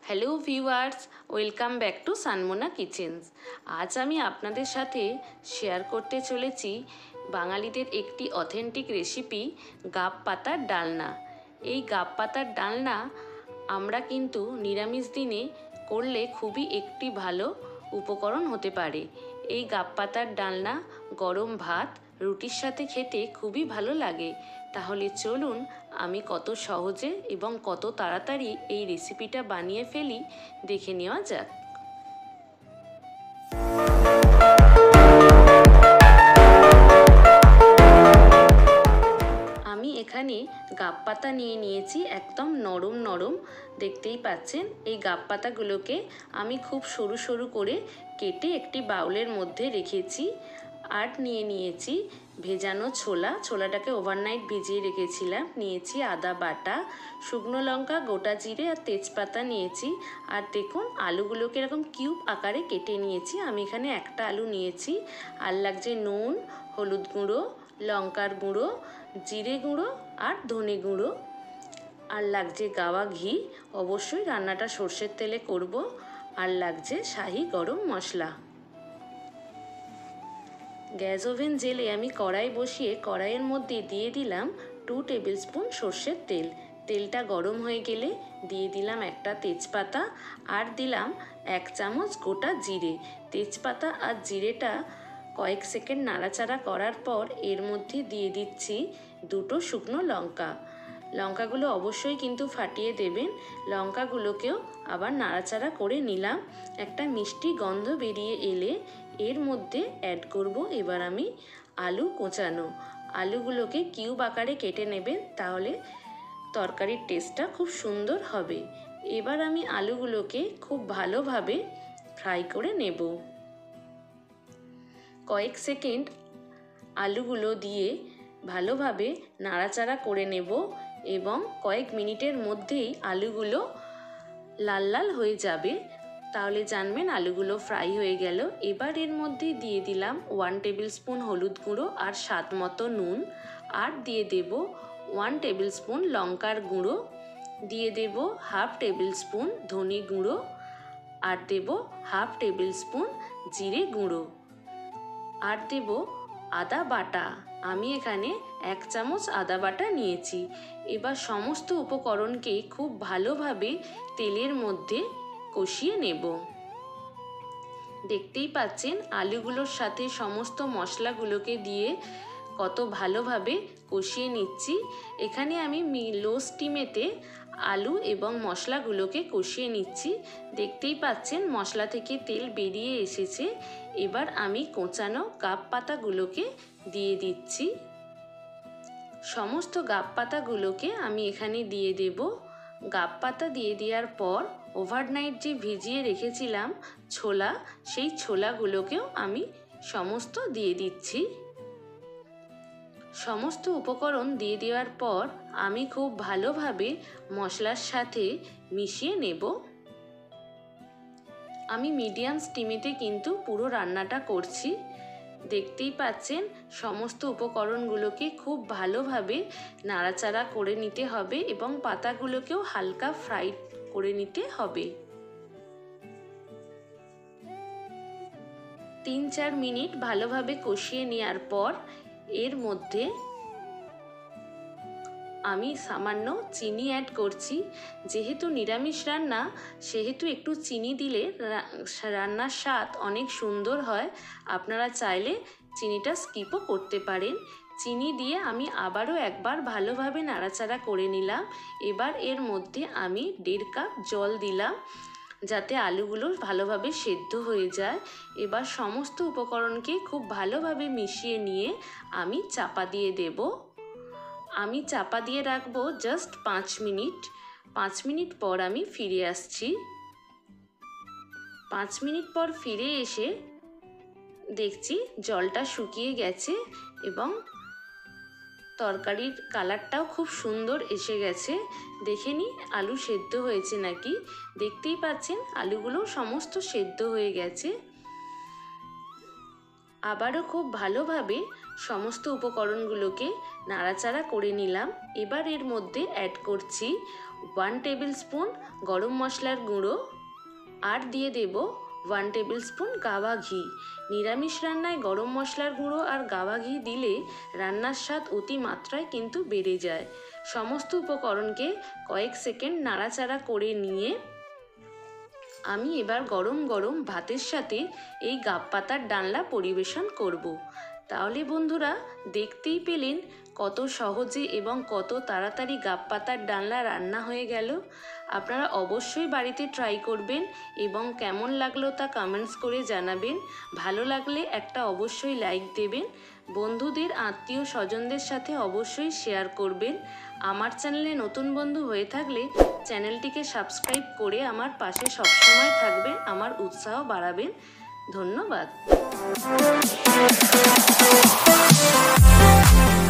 Hello viewers, welcome back to সানমোনা kitchens. আজ আমি আপনাদের সাথে শেয়ার করতে চলেছি বাঙালিদের একটি অথেন্টিক রেসিপি, গাব পাতার ডালনা। এই গাব পাতার ডালনা আমরা কিন্তু নিরামিষ দিনে করলে খুবই একটি ভালো উপকরণ হতে পারে। এই গাব পাতার ডালনা গরম ভাত, রুটির সাথে খেতে খুবই ভালো লাগে। তাহলে চলুন আমি কত সহজে এবং কত তাড়াতাড়ি এই রেসিপিটা বানিয়ে ফেলি দেখে নেওয়া যাক। আমি এখানে গাব পাতা নিয়ে নিয়েছি, একদম নরম নরম দেখতেই পাচ্ছেন। এই গাব পাতাগুলোকে আমি খুব সরু সরু করে কেটে একটি বাউলের মধ্যে রেখেছি। আর নিয়ে নিয়েছি ভেজানো ছোলাটাকে ওভারনাইট ভিজিয়ে রেখেছিলাম। নিয়েছি আদা বাটা, শুকনো লঙ্কা, গোটা জিরে আর তেজপাতা নিয়েছি। আর দেখুন আলুগুলোকে এরকম কিউব আকারে কেটে নিয়েছি। আমি এখানে একটা আলু নিয়েছি। আর লাগছে নুন, হলুদ গুঁড়ো, লঙ্কার গুঁড়ো, জিরে গুঁড়ো আর ধনে গুঁড়ো। আর লাগছে গাওয়া ঘি, অবশ্যই রান্নাটা সর্ষের তেলে করব। আর লাগছে শাহি গরম মশলা। গ্যাস ওভেন জেলে আমি কড়াই বসিয়ে কড়াইয়ের মধ্যে দিয়ে দিলাম 2 টেবিল স্পুন সর্ষের তেল। তেলটা গরম হয়ে গেলে দিয়ে দিলাম একটা তেজপাতা আর দিলাম 1 চামচ গোটা জিরে। তেজপাতা আর জিরেটা কয়েক সেকেন্ড নাড়াচাড়া করার পর এর মধ্যে দিয়ে দিচ্ছি 2টো শুকনো লঙ্কা। লঙ্কাগুলো অবশ্যই কিন্তু ফাটিয়ে দেবেন। লঙ্কাগুলোকেও আবার নাড়াচাড়া করে নিলাম। একটা মিষ্টি গন্ধ বেরিয়ে এলে এর মধ্যে অ্যাড করব এবার আমি আলু কোচানো। আলুগুলোকে কিউব আকারে কেটে নেবেন, তাহলে তরকারির টেস্টটা খুব সুন্দর হবে। এবার আমি আলুগুলোকে খুব ভালোভাবে ফ্রাই করে নেব। কয়েক সেকেন্ড আলুগুলো দিয়ে ভালোভাবে নাড়াচাড়া করে নেব এবং কয়েক মিনিটের মধ্যেই আলুগুলো লাল লাল হয়ে যাবে। তাহলে জানবেন আলুগুলো ফ্রাই হয়ে গেল। এবার এর মধ্যে দিয়ে দিলাম 1 টেবিল স্পুন হলুদ গুঁড়ো আর স্বাদ মতো নুন। আর দিয়ে দেব 1 টেবিল স্পুন লঙ্কার গুঁড়ো, দিয়ে দেব 1/2 টেবিল স্পুন ধনে গুঁড়ো আর দেব 1/2 টেবিল স্পুন জিরে গুঁড়ো আর দেব আদা বাটা। আমি এখানে 1 চামচ আদা বাটা নিয়েছি। এবার সমস্ত উপকরণকে খুব ভালোভাবে তেলের মধ্যে কষিয়ে নেব। দেখতেই পাচ্ছেন আলুগুলোর সাথে সমস্ত মশলাগুলোকে দিয়ে কত ভালোভাবে কষিয়ে নিচ্ছি। এখানে আমি লো স্টিমেতে আলু এবং মশলাগুলোকে কষিয়ে নিচ্ছি। দেখতেই পাচ্ছেন মশলা থেকে তেল বেরিয়ে এসেছে। এবার আমি কোচানো গাব পাতাগুলোকে দিয়ে দিচ্ছি। সমস্ত গাব পাতাগুলোকে আমি এখানে দিয়ে দেব। গাব পাতা দিয়ে দেওয়ার পর ওভারনাইট যে ভিজিয়ে রেখেছিলাম ছোলা, সেই ছোলাগুলোকেও আমি সমস্ত দিয়ে দিচ্ছি। সমস্ত উপকরণ দিয়ে দেওয়ার পর আমি খুব ভালোভাবে মশলার সাথে মিশিয়ে নেব। আমি মিডিয়াম স্টিমেতে কিন্তু পুরো রান্নাটা করছি। দেখতেই পাচ্ছেন সমস্ত উপকরণগুলোকে খুব ভালোভাবে নাড়াচাড়া করে নিতে হবে এবং পাতাগুলোকেও হালকা ফ্রাই করে নিতে হবে। 3-4 মিনিট ভালোভাবে কষিয়ে নেওয়ার পর এর মধ্যে আমি সামান্য চিনি অ্যাড করছি। যেহেতু নিরামিষ রান্না, সেহেতু একটু চিনি দিলে রান্নার স্বাদ অনেক সুন্দর হয়। আপনারা চাইলে চিনিটা স্কিপও করতে পারেন। চিনি দিয়ে আমি আবারও একবার ভালোভাবে নাড়াচাড়া করে নিলাম। এবার এর মধ্যে আমি 1.5 কাপ জল দিলাম, যাতে আলুগুলো ভালোভাবে সেদ্ধ হয়ে যায়। এবার সমস্ত উপকরণকে খুব ভালোভাবে মিশিয়ে নিয়ে আমি চাপা দিয়ে দেব। আমি চাপা দিয়ে রাখবো জাস্ট 5 মিনিট। 5 মিনিট পর আমি ফিরে আসছি। 5 মিনিট পর ফিরে এসে দেখছি জলটা শুকিয়ে গেছে এবং তরকারির কালারটাও খুব সুন্দর এসে গেছে। দেখে নিই আলু সেদ্ধ হয়েছে নাকি। দেখতেই পাচ্ছেন আলুগুলো সমস্ত সেদ্ধ হয়ে গেছে। আবারও খুব ভালোভাবে সমস্ত উপকরণগুলোকে নাড়াচাড়া করে নিলাম। এবার এর মধ্যে অ্যাড করছি 1 টেবিল স্পুন গরম মশলার গুঁড়ো আর দিয়ে দেব 1 টেবিল স্পুন গাওয়া ঘি। নিরামিষ রান্নায় গরম মশলার গুঁড়ো আর গাওয়া ঘি দিলে রান্নার স্বাদ অতিমাত্রায় কিন্তু বেড়ে যায়। সমস্ত উপকরণকে কয়েক সেকেন্ড নাড়াচাড়া করে নিয়ে আমি এবার গরম গরম ভাতের সাথে এই গাব পাতার ডালনা পরিবেশন করব। তাহলে বন্ধুরা দেখতেই পেলেন কত সহজে এবং কত তাড়াতাড়ি গাব পাতার ডালনা রান্না হয়ে গেল। আপনারা অবশ্যই বাড়িতে ট্রাই করবেন এবং কেমন লাগলো তা কমেন্টস করে জানাবেন। ভালো লাগলে একটা অবশ্যই লাইক দেবেন। বন্ধুদের আত্মীয় স্বজনদের সাথে অবশ্যই শেয়ার করবেন। আমার চ্যানেলে নতুন বন্ধু হয়ে থাকলে চ্যানেলটিকে সাবস্ক্রাইব করে আমার পাশে সবসময় থাকবেন, আমার উৎসাহ বাড়াবেন। ধন্যবাদ।